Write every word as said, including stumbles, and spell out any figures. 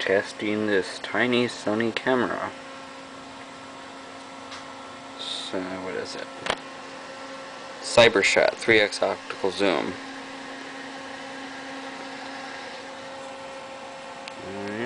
testing this tiny Sony camera. So, what is it? Cybershot three X optical zoom. Alright.